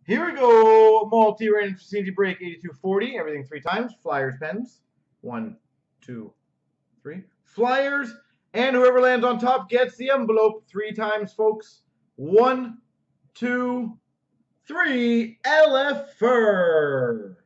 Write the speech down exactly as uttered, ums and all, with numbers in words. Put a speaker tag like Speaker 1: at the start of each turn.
Speaker 1: Here we go. Multi-random C and C break eighty-two forty. Everything three times. Flyers, pens. One, two, three. Flyers. And whoever lands on top gets the envelope three times, folks. One, two, three. L F R.